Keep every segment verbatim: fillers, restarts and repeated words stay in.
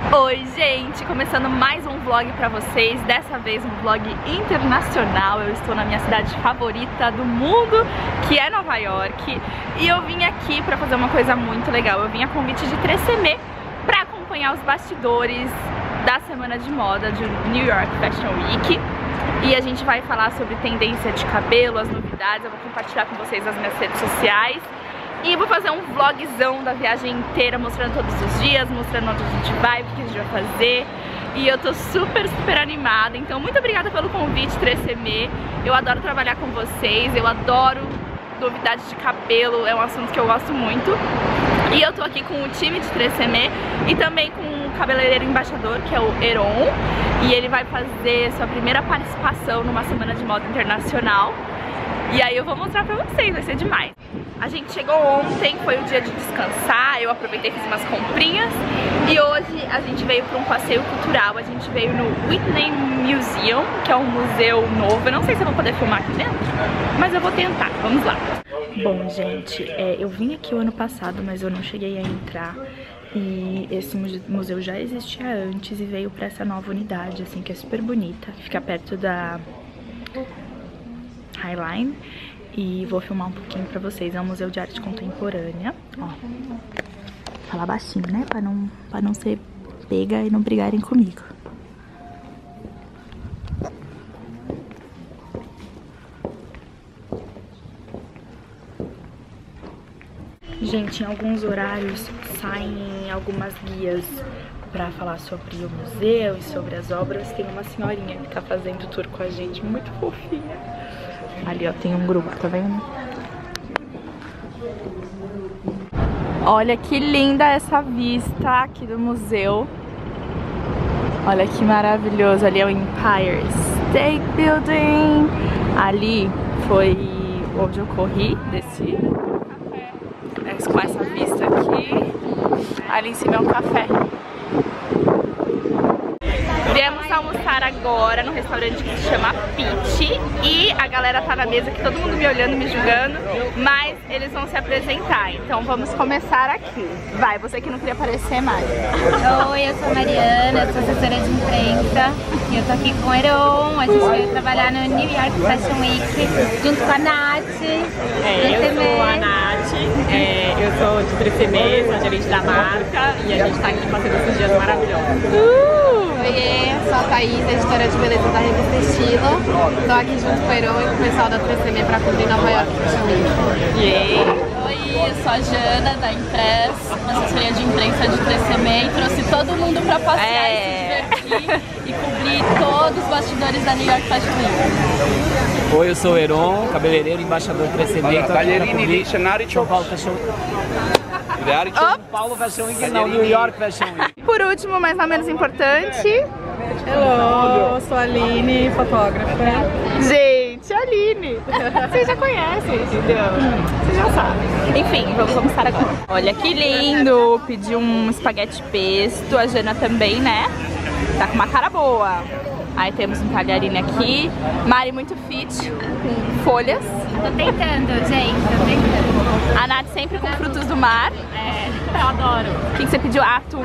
Oi gente, começando mais um vlog pra vocês, dessa vez um vlog internacional. Eu estou na minha cidade favorita do mundo, que é Nova York, e eu vim aqui pra fazer uma coisa muito legal. Eu vim a convite de três C M pra acompanhar os bastidores da semana de moda de New York Fashion Week. E a gente vai falar sobre tendência de cabelo, as novidades. Eu vou compartilhar com vocês as minhas redes sociais. E vou fazer um vlogzão da viagem inteira, mostrando todos os dias, mostrando onde a gente vai, o que a gente vai fazer. E eu tô super, super animada. Então muito obrigada pelo convite, três C M. Eu adoro trabalhar com vocês, eu adoro novidades de cabelo, é um assunto que eu gosto muito. E eu tô aqui com o time de três C M e também com o cabeleireiro embaixador, que é o Heron. E ele vai fazer sua primeira participação numa semana de moda internacional. E aí eu vou mostrar pra vocês, vai ser demais. A gente chegou ontem, foi o dia de descansar, eu aproveitei e fiz umas comprinhas. E hoje a gente veio para um passeio cultural, a gente veio no Whitney Museum, que é um museu novo. Eu não sei se eu vou poder filmar aqui dentro, mas eu vou tentar, vamos lá. Bom gente, é, eu vim aqui o ano passado, mas eu não cheguei a entrar. E esse museu já existia antes e veio para essa nova unidade, assim, que é super bonita. Fica perto da High Line. E vou filmar um pouquinho pra vocês. É um museu de arte contemporânea. Ó, falar baixinho, né? Pra não, pra não ser pega e não brigarem comigo. Gente, em alguns horários saem algumas guias pra falar sobre o museu e sobre as obras. Tem uma senhorinha que tá fazendo tour com a gente, muito fofinha. Ali, ó, tem um grupo, tá vendo? Olha que linda essa vista aqui do museu. Olha que maravilhoso. Ali é o Empire State Building. Ali foi onde eu corri, desci. É, com essa vista aqui. Ali em cima é um café. Viemos almoçar agora no restaurante que se chama Peach. E a galera tá na mesa aqui, todo mundo me olhando, me julgando, mas eles vão se apresentar. Então vamos começar aqui. Vai, você que não queria aparecer mais. Oi, eu sou a Mariana, eu sou assessora de imprensa. E eu tô aqui com o Heron. A gente veio trabalhar no New York Fashion Week junto com a Nath. É, eu sou a Nath, é, eu sou de três C M, sou gerente da marca. E a gente tá aqui passando esses dias maravilhosos. Uh! Oi, sou a Thaís, editora de beleza da revista Estilo. Estou aqui junto com o Heron e com o pessoal da três C M para cobrir Nova York Fashion Week. Yeah. Oi, eu sou a Jana da Impress, assessoria de imprensa de três C M, e trouxe todo mundo para passear é. e se divertir e cobrir todos os bastidores da New York Fashion Week. Oi, eu sou o Heron, cabeleireiro, embaixador do três C M. Estou aqui para cobrir São Paulo Fashion Week. São Paulo Fashion Week, não, New York Fashion Week. Por último, mas não menos importante... Hello, eu sou a Aline, fotógrafa. Gente, a Aline! Vocês já conhecem, entendeu? Vocês já sabem. Enfim, vamos almoçar agora. Olha que lindo! Pedi um espaguete pesto, a Jana também, né? Tá com uma cara boa. Aí temos um talharine aqui. Mari muito fit, com folhas. Tô tentando, gente, tô tentando. A Nath sempre com frutos do mar. É, eu adoro. O que, que você pediu? Atum.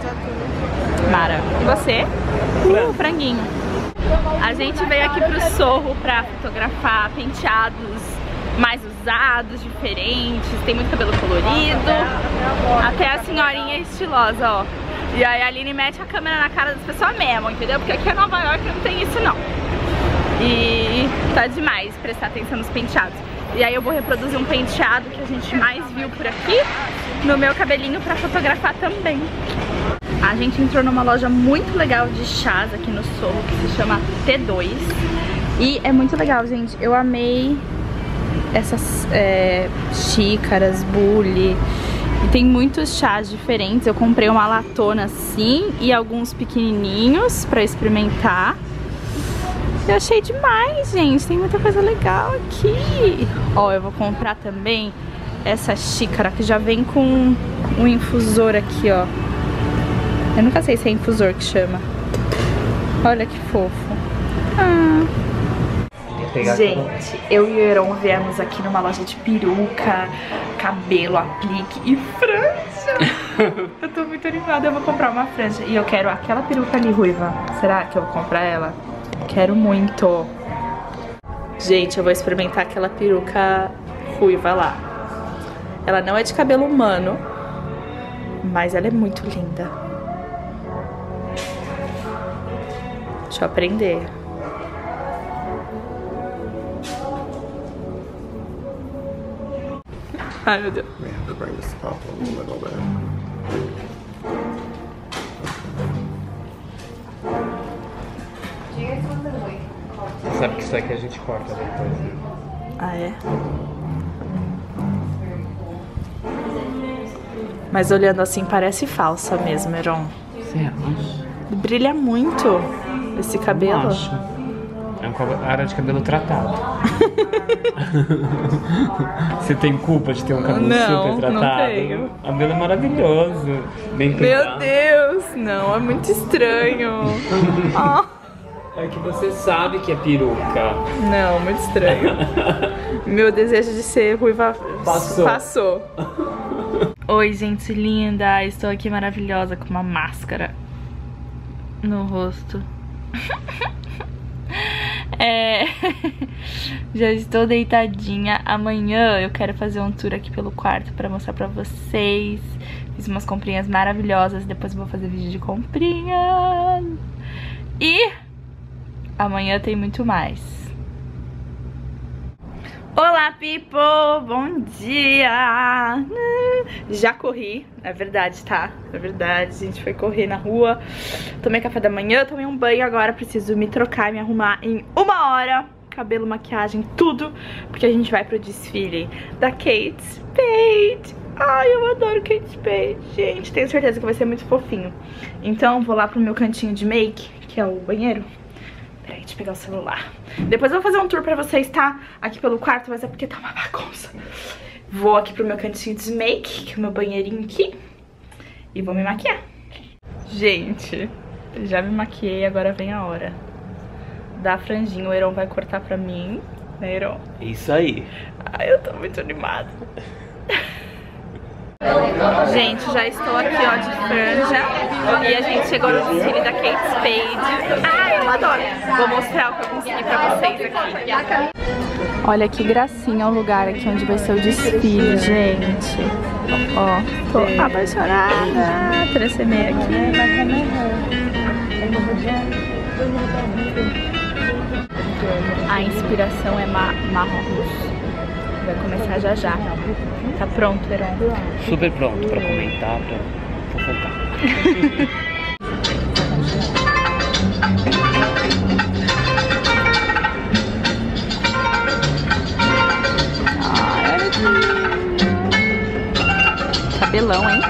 Mara. E você? Uh, franguinho. A gente veio aqui pro Sorro pra fotografar penteados mais usados, diferentes. Tem muito cabelo colorido. Até a senhorinha estilosa, ó. E aí a Aline mete a câmera na cara das pessoas mesmo, entendeu? Porque aqui é Nova York, não tem isso não. E tá demais prestar atenção nos penteados. E aí eu vou reproduzir um penteado que a gente mais viu por aqui no meu cabelinho pra fotografar também. A gente entrou numa loja muito legal de chás aqui no Sorro, que se chama T dois. E é muito legal, gente. Eu amei essas é, xícaras, bule. E tem muitos chás diferentes. Eu comprei uma latona assim e alguns pequenininhos pra experimentar. Eu achei demais, gente. Tem muita coisa legal aqui. Ó, eu vou comprar também essa xícara que já vem com um infusor aqui, ó. Eu nunca sei se é infusor que chama. Olha que fofo. Ah. Gente, eu e o Heron viemos aqui numa loja de peruca, cabelo, aplique e franja. Eu tô muito animada, eu vou comprar uma franja. E eu quero aquela peruca ali, ruiva. Será que eu vou comprar ela? Quero muito. Gente, eu vou experimentar aquela peruca ruiva lá. Ela não é de cabelo humano, mas ela é muito linda. Deixa eu aprender. Ai, meu Deus. We have to bring this up a little bit. Você sabe que isso aqui a gente corta depois, né? Ah, é? Mas olhando assim parece falsa mesmo, Heron. Você acha? Brilha muito esse cabelo. Não acho. É uma área de cabelo tratado. Você tem culpa de ter um cabelo não, super tratado? Não tenho. O cabelo é maravilhoso. Bem cuidado. Meu Deus, não, é muito estranho. Oh. É que você sabe que é peruca. Não, muito estranho. Meu desejo de ser ruiva passou. passou. Oi, gente linda. Estou aqui maravilhosa com uma máscara no rosto. É... Já estou deitadinha. Amanhã eu quero fazer um tour aqui pelo quarto pra mostrar pra vocês. Fiz umas comprinhas maravilhosas. Depois eu vou fazer vídeo de comprinhas. E amanhã tem muito mais. Olá, people! Bom dia! Já corri, é verdade, tá? É verdade, a gente foi correr na rua. Tomei café da manhã, tomei um banho. Agora preciso me trocar e me arrumar em uma hora. Cabelo, maquiagem, tudo. Porque a gente vai pro desfile da Kate Spade. Ai, eu adoro Kate Spade, gente. Tenho certeza que vai ser muito fofinho. Então vou lá pro meu cantinho de make, que é o banheiro. Peraí, deixa eu pegar o celular. Depois eu vou fazer um tour pra vocês, tá? Aqui pelo quarto, mas é porque tá uma bagunça. Vou aqui pro meu cantinho de make, que é o meu banheirinho aqui. E vou me maquiar. Gente, já me maquiei, agora vem a hora da franjinha. O Heron vai cortar pra mim, né, Heron? Isso aí. Ai, eu tô muito animada. Gente, já estou aqui, ó, de franja. E a gente chegou no desfile da Kate Spade. Ai, eu adoro. Vou mostrar o que eu consegui pra vocês aqui. Olha que gracinha o lugar aqui onde vai ser o desfile, gente. Ó, tô apaixonada. Trecemei aqui. A inspiração é ma marrom russo. Vai começar já já. Tá pronto, Heron? Super pronto pra comentar, pra fofocar. Ai, olha que cabelão, hein?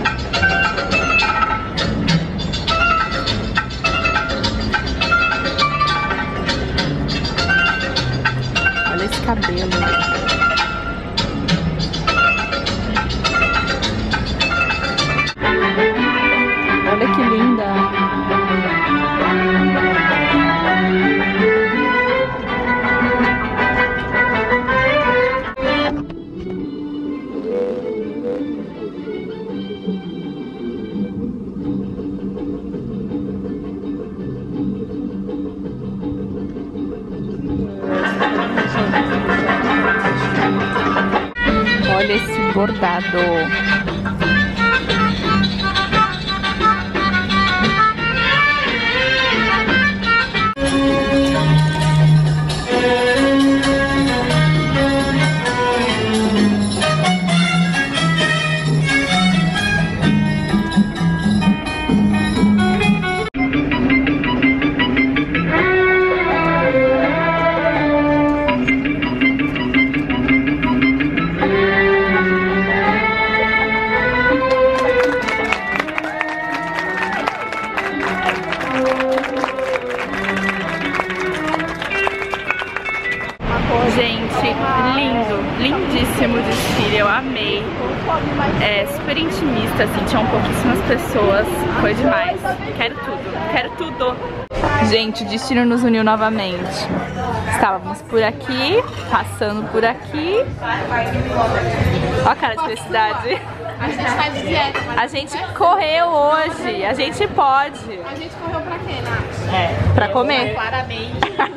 Olha esse cabelo. Olha que linda. Olha esse bordado. Gente, lindo, lindíssimo desfile, eu amei. É super intimista, assim, tinham pouquíssimas pessoas, foi demais. Quero tudo, quero tudo. Gente, o destino nos uniu novamente. Estávamos por aqui, passando por aqui. Olha a cara de felicidade. A gente faz dieta. Mas A gente correu hoje, a gente pode. A gente correu pra quê, Nath? É. Pra comer. Parabéns.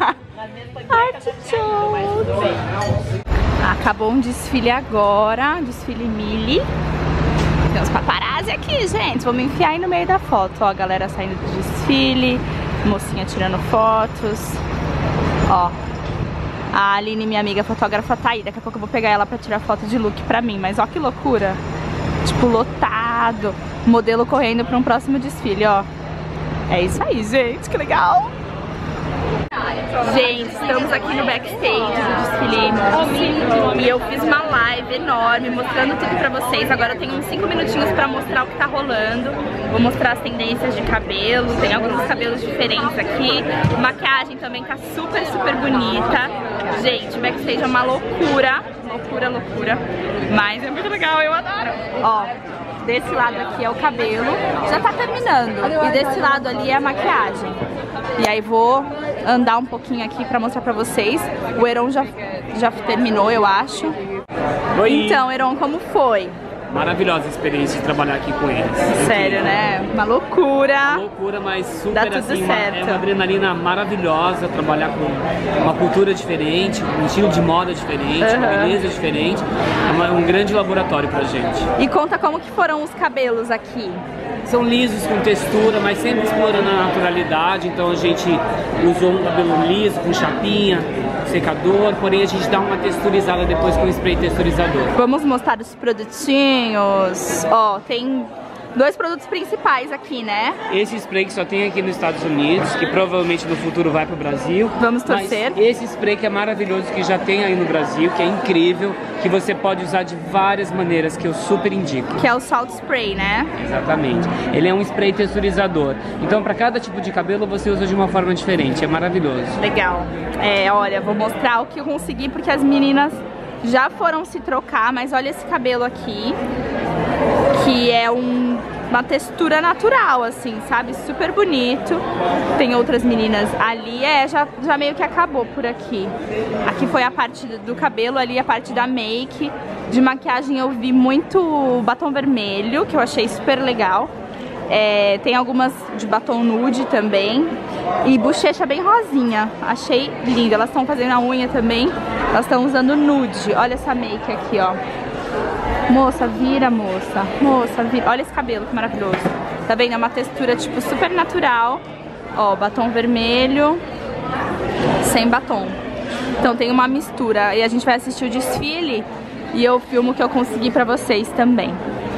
Acabou um desfile agora, desfile Mili. Tem uns paparazzi aqui, gente. Vamos enfiar aí no meio da foto. Ó, a galera saindo do desfile, mocinha tirando fotos. Ó, a Aline, minha amiga fotógrafa, tá aí. Daqui a pouco eu vou pegar ela pra tirar foto de look pra mim. Mas ó que loucura. Tipo, lotado. Modelo correndo pra um próximo desfile, ó. É isso aí, gente. Que legal. Gente, estamos aqui no backstage do desfile e eu fiz uma live enorme mostrando tudo pra vocês. Agora eu tenho uns cinco minutinhos pra mostrar o que tá rolando. Vou mostrar as tendências de cabelo, tem alguns cabelos diferentes aqui. Maquiagem também tá super, super bonita. Gente, o backstage é uma loucura, loucura, loucura. Mas é muito legal, eu adoro. Ó, desse lado aqui é o cabelo, já tá terminando. E desse lado ali é a maquiagem. E aí vou andar um pouquinho aqui pra mostrar pra vocês. O Heron já, já terminou, eu acho. Oi. Então, Heron, como foi? Maravilhosa experiência de trabalhar aqui com eles. Sério, né? Uma loucura. Uma loucura, mas super Dá tudo assim, uma, certo. é uma adrenalina maravilhosa trabalhar com uma cultura diferente, um estilo de moda diferente, Uhum. uma beleza diferente. É uma- um grande laboratório pra gente. E conta como que foram os cabelos aqui. São lisos, com textura, mas sempre explorando a naturalidade. Então a gente usou um cabelo liso, com chapinha, secador, porém a gente dá uma texturizada depois com spray texturizador. Vamos mostrar os produtinhos. Ó, tem dois produtos principais aqui, né? Esse spray que só tem aqui nos Estados Unidos, que provavelmente no futuro vai pro Brasil. Vamos torcer. Mas esse spray que é maravilhoso, que já tem aí no Brasil, que é incrível, que você pode usar de várias maneiras, que eu super indico. Que é o Salt Spray, né? Exatamente. Ele é um spray texturizador. Então para cada tipo de cabelo você usa de uma forma diferente, é maravilhoso. Legal. É, olha, vou mostrar o que eu consegui, porque as meninas já foram se trocar, mas olha esse cabelo aqui, que é um, uma textura natural, assim, sabe? Super bonito. Tem outras meninas ali, é, já, já meio que acabou por aqui. Aqui foi a parte do cabelo, ali a parte da make. De maquiagem eu vi muito batom vermelho, que eu achei super legal. É, tem algumas de batom nude também. E bochecha bem rosinha. Achei linda. Elas estão fazendo a unha também. Elas estão usando nude. Olha essa make aqui, ó. Moça, vira, moça. Moça, vira. Olha esse cabelo, que maravilhoso. Tá vendo? É uma textura, tipo, super natural. Ó, batom vermelho. Sem batom. Então tem uma mistura. E a gente vai assistir o desfile. E eu filmo o que eu consegui pra vocês também.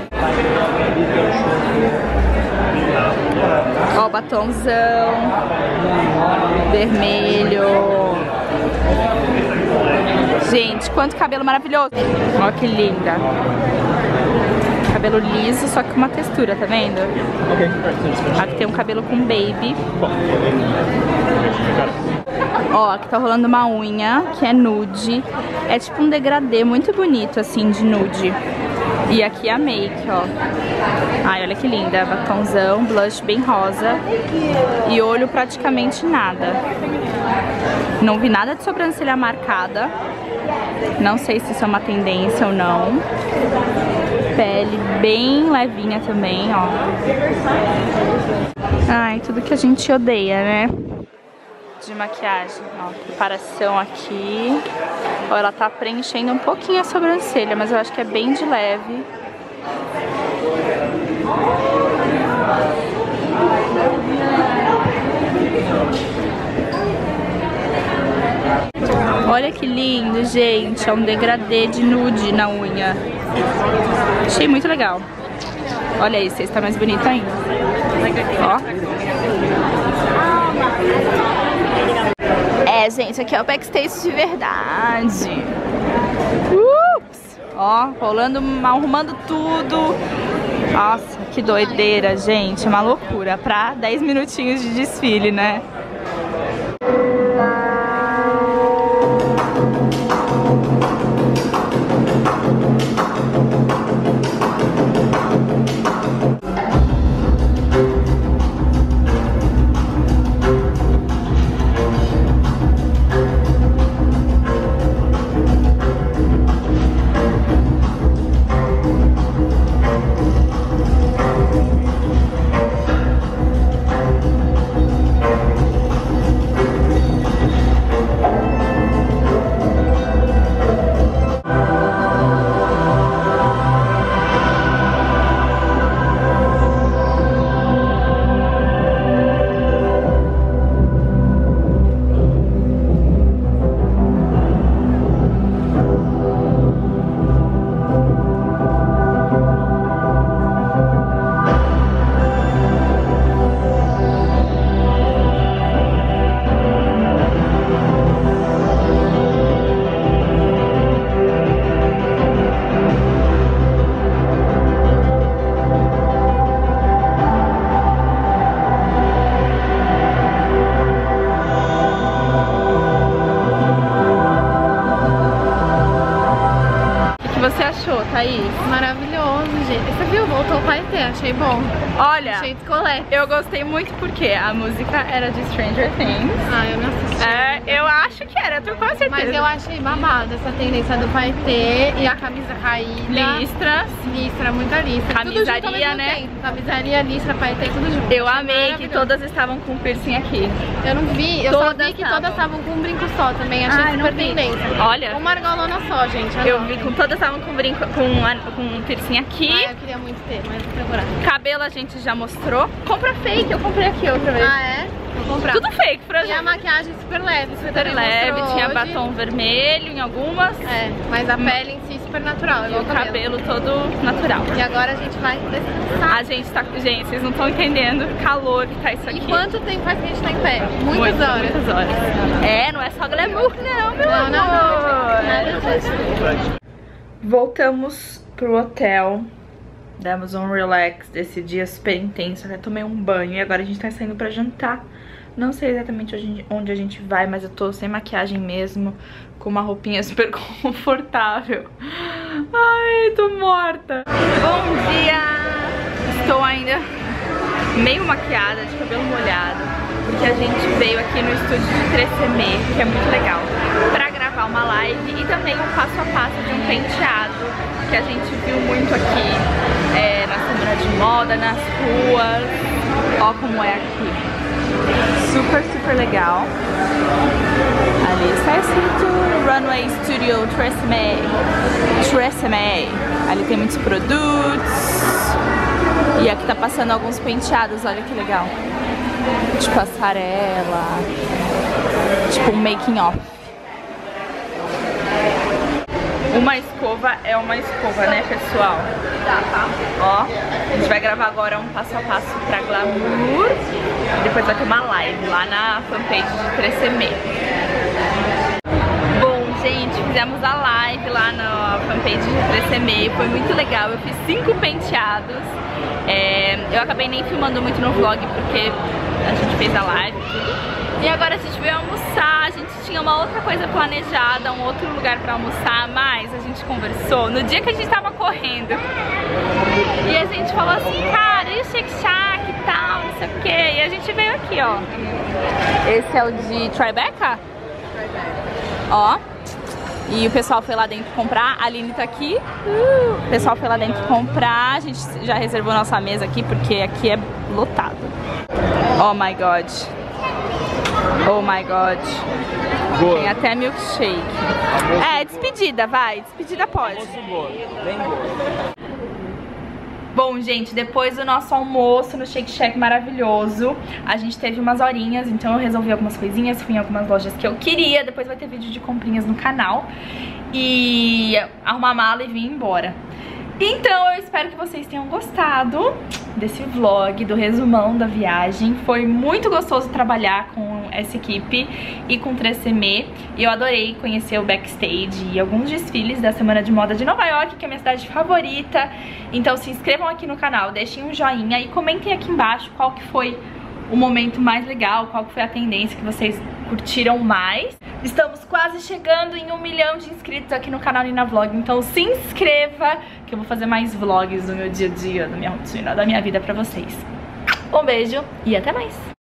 Ó, batomzão vermelho. Gente, quanto cabelo maravilhoso. Ó que linda. Cabelo liso, só que com uma textura, tá vendo? Aqui tem um cabelo com baby. Ó, aqui tá rolando uma unha, que é nude. É tipo um degradê muito bonito, assim, de nude. E aqui a make, ó. Ai, olha que linda. Batomzão, blush bem rosa. E olho praticamente nada. Não vi nada de sobrancelha marcada. Não sei se isso é uma tendência ou não. Pele bem levinha também, ó. Ai, tudo que a gente odeia, né? De maquiagem, ó, preparação aqui. Ó, ela tá preenchendo um pouquinho a sobrancelha, mas eu acho que é bem de leve. Olha que lindo, gente. É um degradê de nude na unha. Achei muito legal. Olha esse, esse tá mais bonito ainda. Ó. É, gente, aqui é o backstage de verdade. Ups! Ó, rolando, arrumando tudo. Nossa, que doideira, gente. É uma loucura. Pra dez minutinhos de desfile, né? Thaís? Maravilhoso, gente. Você viu? Voltou o Paetê, achei bom. Olha, achei descolé. Eu gostei muito porque a música era de Stranger Things. Ah, eu não assisti. É, eu acho que era, eu tenho quase certeza. Mas eu achei babado essa tendência do Paetê e a camisa caída. Listras. Listra, muita listra. Camisaria, né? Tempo. Camisaria, listra, Paetê, tudo junto. Eu amei que todas estavam com piercing aqui. Eu não vi, eu todas só vi que tavam. todas estavam com um brinco só também. Achei Ai, super tendência. Olha. Uma argolona só, gente. Eu vi com todas estavam com brinco, com, com um piercing aqui. Ah, eu queria muito ter, mas vou procurar. Cabelo a gente já mostrou. Compra fake, eu comprei aqui outra vez. Ah, é? Vou comprar. Tudo fake pra gente. E a maquiagem super leve. Super leve, tinha hoje. batom vermelho em algumas. É, mas a pele em si super natural. E o cabelo. cabelo todo natural. E agora a gente vai descansar. A gente tá... Gente, vocês não estão entendendo o calor que tá isso aqui. E quanto tempo faz que a gente tá em pé? Muitas Muito, horas. Muitas horas. É, não é só glamour não, meu não, amor. Não, não, nada disso. Voltamos pro hotel. Demos um relax desse dia super intenso. Eu tomei um banho e agora a gente tá saindo pra jantar. Não sei exatamente onde a gente vai, mas eu tô sem maquiagem mesmo, com uma roupinha super confortável. Ai, tô morta. Bom dia! Estou ainda meio maquiada, de cabelo molhado, porque a gente veio aqui no estúdio de três C M, que é muito legal, pra gravar uma live e também um passo a passo de um penteado que a gente viu muito aqui é, na semana de moda, nas ruas. Ó como é aqui. Super, super legal. Ali está escrito Runway Studio três M. três M. Ali tem muitos produtos. E aqui tá passando alguns penteados, olha que legal. De passarela. Tipo um making off. Uma escova é uma escova, né, pessoal? Ó, a gente vai gravar agora um passo a passo pra glamour. E depois vai ter uma live lá na fanpage de três C M. Bom, gente, fizemos a live lá na fanpage de três C M. Foi muito legal, eu fiz cinco penteados. É, eu acabei nem filmando muito no vlog porque a gente fez a live e tudo. E agora a gente veio almoçar, a gente tinha uma outra coisa planejada, um outro lugar pra almoçar, mas a gente conversou no dia que a gente tava correndo. E a gente falou assim, cara, e o Shake Shack e tal, não sei o que. E a gente veio aqui, ó. Esse é o de Tribeca? Ó. E o pessoal foi lá dentro comprar, a Aline tá aqui. Uh, o pessoal foi lá dentro comprar, a gente já reservou nossa mesa aqui, porque aqui é lotado. Oh my God. Oh my God. Boa. Tem até milkshake. É, despedida, vai. Despedida pode. Bem boa. Bom, gente, depois do nosso almoço no Shake Shack maravilhoso, a gente teve umas horinhas, então eu resolvi algumas coisinhas, fui em algumas lojas que eu queria. Depois vai ter vídeo de comprinhas no canal. E arrumar a mala e vir embora. Então eu espero que vocês tenham gostado desse vlog, do resumão da viagem. Foi muito gostoso trabalhar com essa equipe e com três C M. E eu adorei conhecer o backstage e alguns desfiles da Semana de Moda de Nova York, que é a minha cidade favorita. Então se inscrevam aqui no canal, deixem um joinha e comentem aqui embaixo qual que foi o momento mais legal, qual que foi a tendência que vocês curtiram mais. Estamos quase chegando em um milhão de inscritos aqui no canal Nina Vlog, então se inscreva que eu vou fazer mais vlogs do meu dia a dia, da minha rotina, da minha vida pra vocês. Um beijo e até mais!